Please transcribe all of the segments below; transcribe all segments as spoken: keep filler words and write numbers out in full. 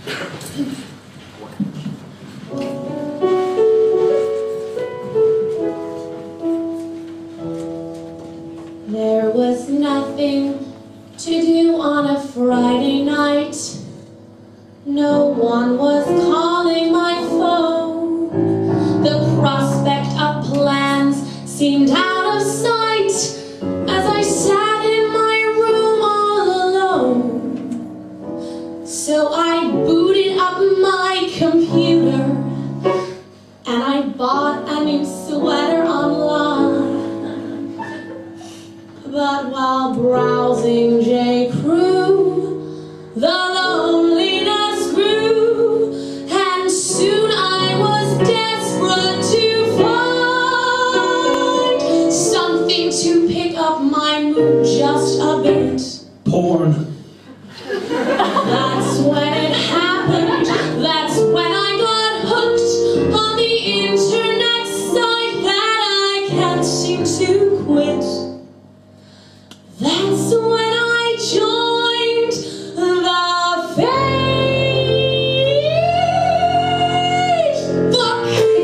There was nothing to do on a Friday night. No one was calling my phone. The prospect of plans seemed out of sight as I sat in my room all alone. So I booted up my computer and I bought a new sweater online. But while browsing J. Crew, the loneliness grew, and soon I was desperate to find something to pick up my mood just a bit. Porn. That's when it happened. That's when I got hooked on the internet site that I can't seem to quit. That's when I joined the Facebook.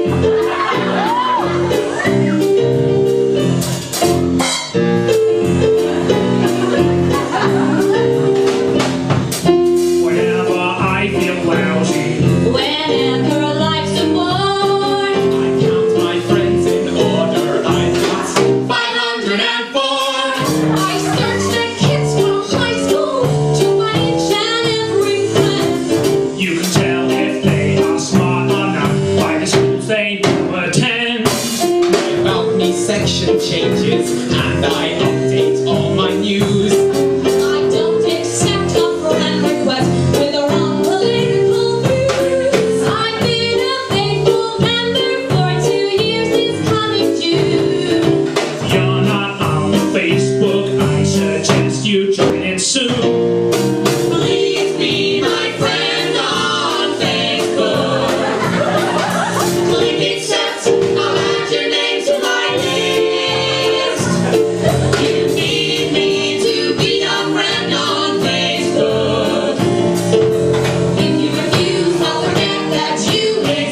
Whenever I feel lousy, Whenever life's a bore, I count my friends in order. I've got five hundred four. I search the kids from high school to find each and every friend. You can tell if they are smart enough by the schools they do attend. My about me section changes and I update all my news. I don't accept a friend request with the wrong political views. I've been a faithful member for two years this coming June. If you're not on Facebook, I suggest you join it soon. Please be my friend on Facebook. Click accept, I'll add your name to my list. You need me to be your friend on Facebook. If you refuse, I'll forget that you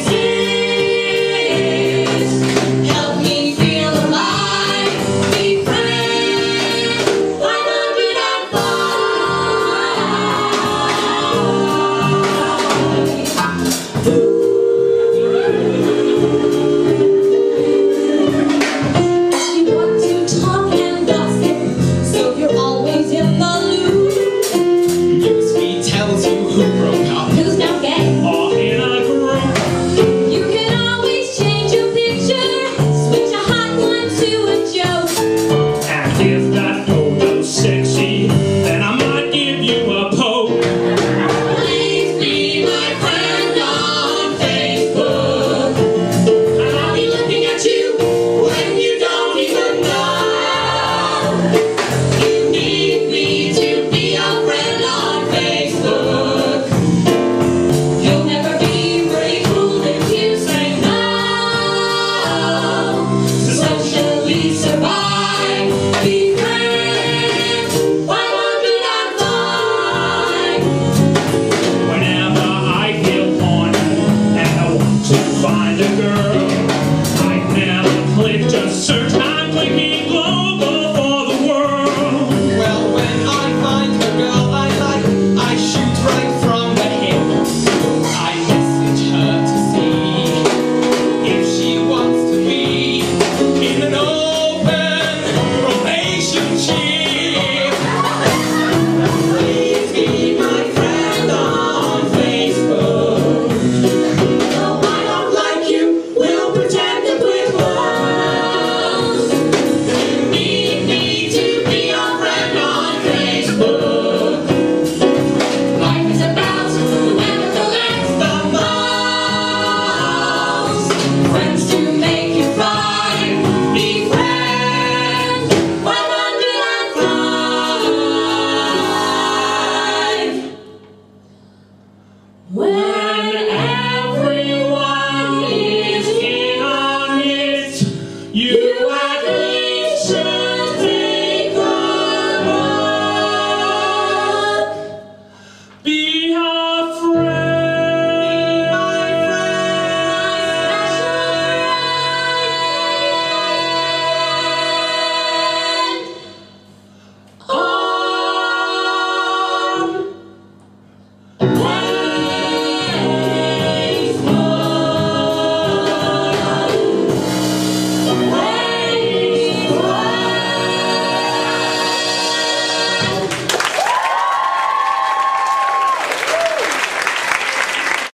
exist. Help me feel alive, be friends. five hundred five. You want to talk and gossip, so you're always in the loop. Newsfeed tells you who broke up.